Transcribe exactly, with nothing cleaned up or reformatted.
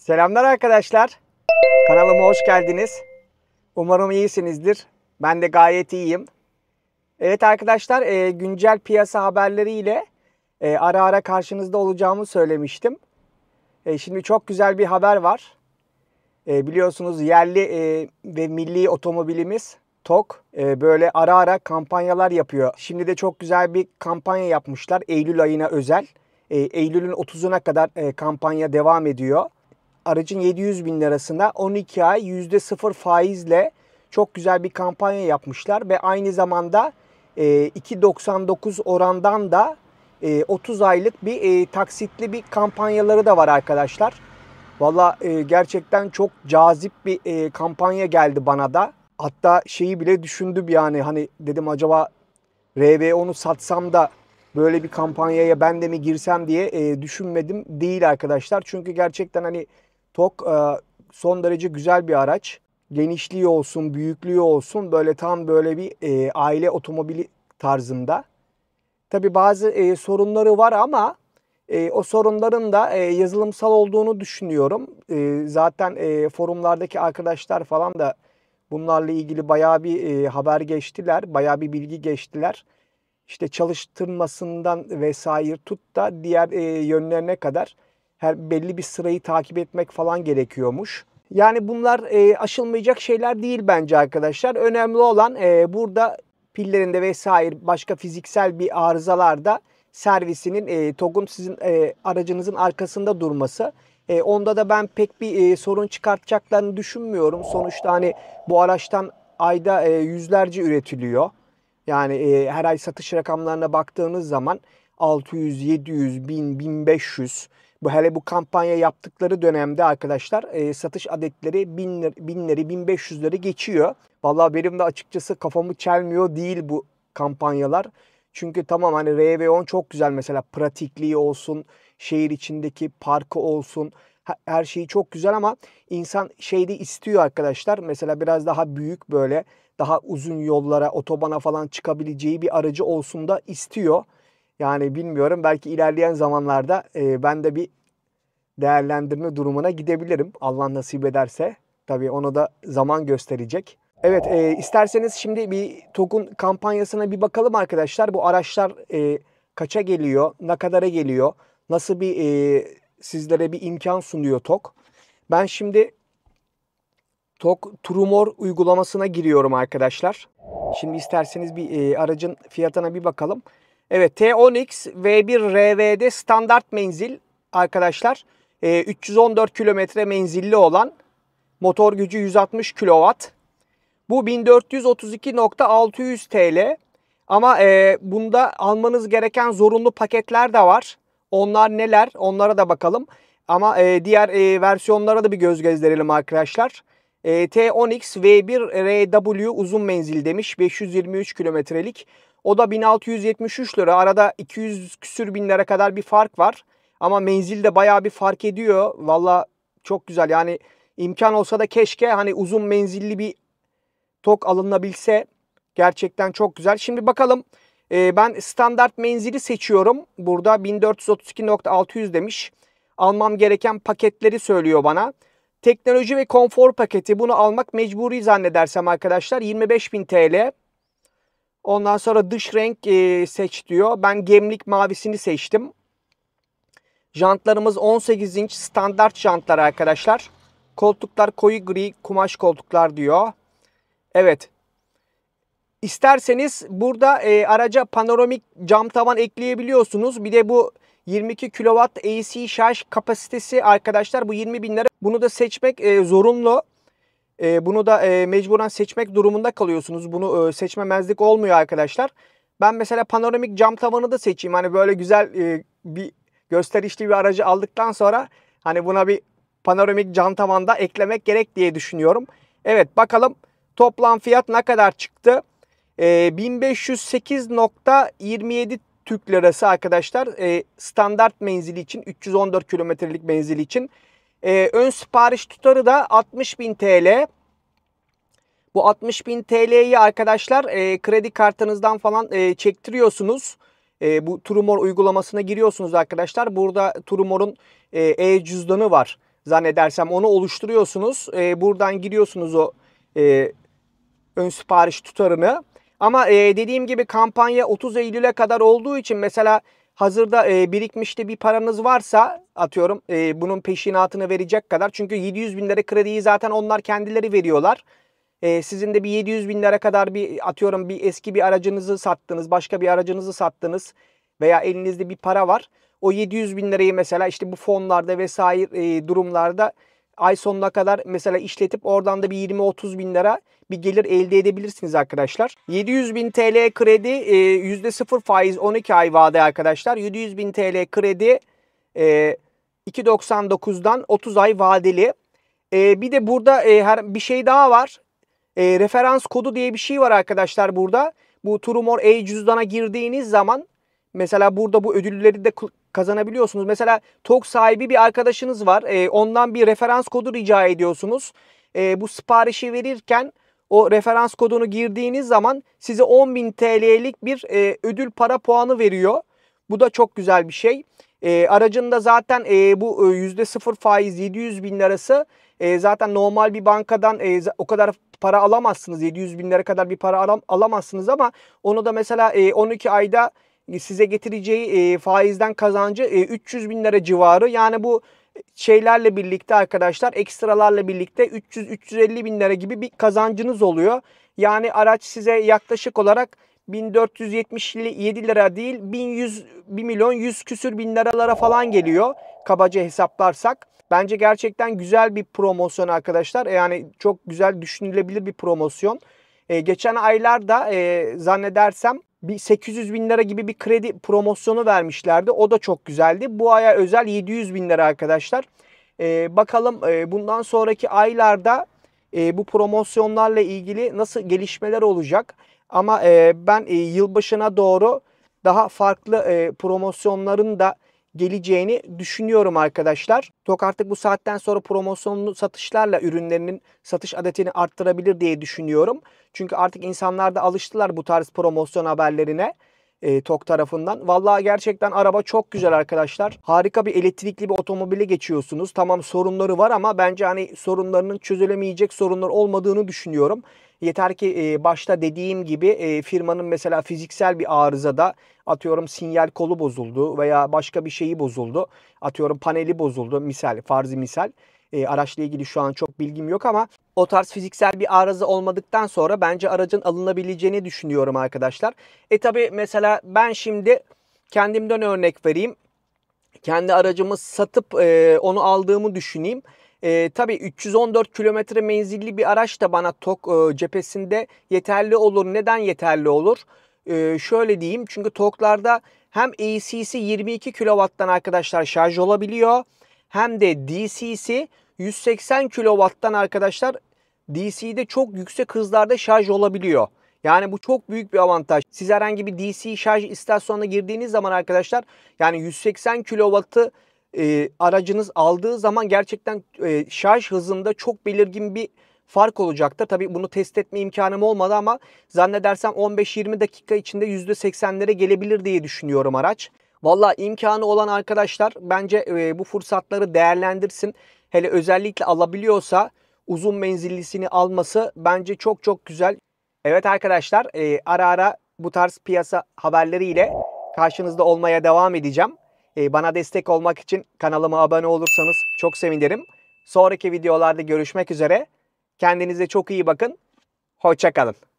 Selamlar arkadaşlar. Kanalıma hoş geldiniz. Umarım iyisinizdir. Ben de gayet iyiyim. Evet arkadaşlar, e, güncel piyasa haberleriyle e, ara ara karşınızda olacağımı söylemiştim. E, şimdi çok güzel bir haber var. E, biliyorsunuz yerli e, ve milli otomobilimiz TOG e, böyle ara ara kampanyalar yapıyor. Şimdi de çok güzel bir kampanya yapmışlar Eylül ayına özel. E, Eylül'ün otuzuna kadar e, kampanya devam ediyor. Aracın yedi yüz bin lirasına on iki ay yüzde sıfır faizle çok güzel bir kampanya yapmışlar. Ve aynı zamanda e, iki doksan dokuz orandan da e, otuz aylık bir e, taksitli bir kampanyaları da var arkadaşlar. Valla e, gerçekten çok cazip bir e, kampanya geldi bana da. Hatta şeyi bile düşündüm, yani hani dedim acaba R V onu satsam da böyle bir kampanyaya ben de mi girsem diye e, düşünmedim değil arkadaşlar. Çünkü gerçekten hani TOG e, son derece güzel bir araç. Genişliği olsun, büyüklüğü olsun, böyle tam böyle bir e, aile otomobili tarzında. Tabii bazı e, sorunları var ama e, o sorunların da e, yazılımsal olduğunu düşünüyorum. E, zaten e, forumlardaki arkadaşlar falan da bunlarla ilgili bayağı bir e, haber geçtiler, bayağı bir bilgi geçtiler. İşte çalıştırmasından vesaire tut da diğer e, yönlerine kadar her belli bir sırayı takip etmek falan gerekiyormuş. Yani bunlar e, aşılmayacak şeyler değil bence arkadaşlar. Önemli olan e, burada pillerinde vesaire başka fiziksel bir arızalarda servisinin e, TOG'un sizin e, aracınızın arkasında durması. E, onda da ben pek bir e, sorun çıkartacaklarını düşünmüyorum. Sonuçta hani bu araçtan ayda e, yüzlerce üretiliyor. Yani e, her ay satış rakamlarına baktığınız zaman altı yüz, yedi yüz, bin, bin beş yüz. Bu hele bu kampanya yaptıkları dönemde arkadaşlar e, satış adetleri bin, binleri, bin beş yüzleri geçiyor. Vallahi benim de açıkçası kafamı çelmiyor değil bu kampanyalar. Çünkü tamam hani R V on çok güzel, mesela pratikliği olsun, şehir içindeki parkı olsun, her şeyi çok güzel ama insan şeyde istiyor arkadaşlar. Mesela biraz daha büyük, böyle daha uzun yollara, otobana falan çıkabileceği bir aracı olsun da istiyor. Yani bilmiyorum, belki ilerleyen zamanlarda e, ben de bir değerlendirme durumuna gidebilirim. Allah nasip ederse. Tabii onu da zaman gösterecek. Evet, e, isterseniz şimdi bir TOG'un kampanyasına bir bakalım arkadaşlar. Bu araçlar e, kaça geliyor, ne kadara geliyor, nasıl bir e, sizlere bir imkan sunuyor TOG. Ben şimdi TOG Trumor uygulamasına giriyorum arkadaşlar. Şimdi isterseniz bir e, aracın fiyatına bir bakalım. Evet, T on X V bir R V'de standart menzil arkadaşlar. E, üç yüz on dört kilometre menzilli olan, motor gücü yüz altmış kilowatt. Bu bin dört yüz otuz iki bin altı yüz T L. Ama e, bunda almanız gereken zorunlu paketler de var. Onlar neler? Onlara da bakalım. Ama e, diğer e, versiyonlara da bir göz gezdirelim arkadaşlar. E, T on X V bir R W uzun menzil demiş. beş yüz yirmi üç kilometrelik. O da bin altı yüz yetmiş üç lira. Arada iki yüz küsür bin lira kadar bir fark var. Ama menzilde bayağı bir fark ediyor. Valla çok güzel. Yani imkan olsa da keşke hani uzun menzilli bir TOG alınabilse, gerçekten çok güzel. Şimdi bakalım, e, ben standart menzili seçiyorum. Burada bin dört yüz otuz iki bin altı yüz demiş. Almam gereken paketleri söylüyor bana. Teknoloji ve konfor paketi, bunu almak mecburi zannedersem arkadaşlar, yirmi beş bin T L. Ondan sonra dış renk e, seç diyor. Ben gemlik mavisini seçtim. Jantlarımız on sekiz inç standart jantlar arkadaşlar. Koltuklar koyu gri kumaş koltuklar diyor. Evet. İsterseniz burada e, araca panoramik cam tavan ekleyebiliyorsunuz. Bir de bu yirmi iki kilowatt A C şarj kapasitesi arkadaşlar, bu yirmi bin lira. Bunu da seçmek e, zorunlu. E, bunu da e, mecburen seçmek durumunda kalıyorsunuz. Bunu e, seçmemezlik olmuyor arkadaşlar. Ben mesela panoramik cam tavanı da seçeyim. Hani böyle güzel e, bir gösterişli bir aracı aldıktan sonra hani buna bir panoramik cam tavan da eklemek gerek diye düşünüyorum. Evet, bakalım toplam fiyat ne kadar çıktı? E, bin beş yüz sekiz nokta yirmi yedi Türk Lirası arkadaşlar. E, standart menzili için, üç yüz on dört kilometrelik menzili için. E, ön sipariş tutarı da altmış bin T L. Bu altmış bin T L'yi arkadaşlar e, kredi kartınızdan falan e, çektiriyorsunuz. E, bu Trumor uygulamasına giriyorsunuz arkadaşlar. Burada Trumor'un e, e-cüzdanı var. zannedersem onu oluşturuyorsunuz. E, buradan giriyorsunuz o e, ön sipariş tutarını. Ama e, dediğim gibi kampanya otuz Eylül'e kadar olduğu için mesela hazırda e, birikmişte bir paranız varsa atıyorum e, bunun peşinatını verecek kadar. Çünkü yedi yüz bin lira krediyi zaten onlar kendileri veriyorlar. E, sizin de bir yedi yüz bin lira kadar bir atıyorum bir eski bir aracınızı sattınız, başka bir aracınızı sattınız veya elinizde bir para var. O yedi yüz bin lirayı mesela işte bu fonlarda vesaire e, durumlarda ay sonuna kadar mesela işletip oradan da bir yirmi otuz bin lira bir gelir elde edebilirsiniz arkadaşlar. yedi yüz bin T L kredi e, yüzde sıfır faiz on iki ay vade arkadaşlar. yedi yüz bin T L kredi e, iki virgül doksan dokuzdan otuz ay vadeli. E, bir de burada e, her bir şey daha var. E, referans kodu diye bir şey var arkadaşlar burada. Bu Trumor e-cüzdana girdiğiniz zaman mesela burada bu ödülleri de kazanabiliyorsunuz. Mesela TOG sahibi bir arkadaşınız var. E, ondan bir referans kodu rica ediyorsunuz. E, bu siparişi verirken o referans kodunu girdiğiniz zaman size on bin T L'lik bir e, ödül para puanı veriyor. Bu da çok güzel bir şey. E, aracında zaten e, bu e, yüzde sıfır faiz yedi yüz bin lirası e, zaten normal bir bankadan e, o kadar para alamazsınız. yedi yüz bin lira kadar bir para alam, alamazsınız ama onu da mesela e, on iki ayda size getireceği e, faizden kazancı e, üç yüz bin lira civarı. Yani bu şeylerle birlikte arkadaşlar ekstralarla birlikte üç yüz üç yüz elli bin lira gibi bir kazancınız oluyor. Yani araç size yaklaşık olarak bin dört yüz yetmiş yedi lira değil bin yüz bir milyon yüz küsür bin liralara falan geliyor kabaca hesaplarsak. Bence gerçekten güzel bir promosyon arkadaşlar. Yani çok güzel düşünülebilir bir promosyon. Ee, geçen aylarda e, zannedersem bir sekiz yüz bin lira gibi bir kredi promosyonu vermişlerdi. O da çok güzeldi. Bu aya özel yedi yüz bin lira arkadaşlar. Ee, bakalım e, bundan sonraki aylarda e, bu promosyonlarla ilgili nasıl gelişmeler olacak. Ama e, ben e, yılbaşına doğru daha farklı e, promosyonların da geleceğini düşünüyorum arkadaşlar. TOG artık bu saatten sonra promosyonlu satışlarla ürünlerinin satış adetini arttırabilir diye düşünüyorum. Çünkü artık insanlar da alıştılar bu tarz promosyon haberlerine e, TOG tarafından. Vallahi gerçekten araba çok güzel arkadaşlar. Harika bir elektrikli bir otomobile geçiyorsunuz. Tamam sorunları var ama bence hani sorunlarının çözülemeyecek sorunlar olmadığını düşünüyorum. Yeter ki e, başta dediğim gibi e, firmanın mesela fiziksel bir arızada atıyorum sinyal kolu bozuldu veya başka bir şeyi bozuldu. Atıyorum paneli bozuldu misal, farzi misal. E, araçla ilgili şu an çok bilgim yok ama o tarz fiziksel bir arıza olmadıktan sonra bence aracın alınabileceğini düşünüyorum arkadaşlar. E tabi mesela ben şimdi kendimden örnek vereyim. Kendi aracımı satıp e, onu aldığımı düşüneyim. E, tabii üç yüz on dört kilometre menzilli bir araç da bana TOG e, cephesinde yeterli olur. Neden yeterli olur? E, şöyle diyeyim. Çünkü TOG'larda hem A C C yirmi iki kilowatttan arkadaşlar şarj olabiliyor. Hem de D C C yüz seksen kilowatttan arkadaşlar D C'de çok yüksek hızlarda şarj olabiliyor. Yani bu çok büyük bir avantaj. Siz herhangi bir D C şarj istasyonuna girdiğiniz zaman arkadaşlar yani yüz seksen kilowattı e, aracınız aldığı zaman gerçekten e, şarj hızında çok belirgin bir fark olacaktır. Tabii bunu test etme imkanım olmadı ama zannedersem on beş yirmi dakika içinde yüzde seksenlere gelebilir diye düşünüyorum araç. Valla imkanı olan arkadaşlar bence e, bu fırsatları değerlendirsin. Hele özellikle alabiliyorsa uzun menzillisini alması bence çok çok güzel. Evet arkadaşlar e, ara ara bu tarz piyasa haberleriyle karşınızda olmaya devam edeceğim. E, bana destek olmak için kanalıma abone olursanız çok sevinirim. Sonraki videolarda görüşmek üzere. Kendinize çok iyi bakın. Hoşça kalın.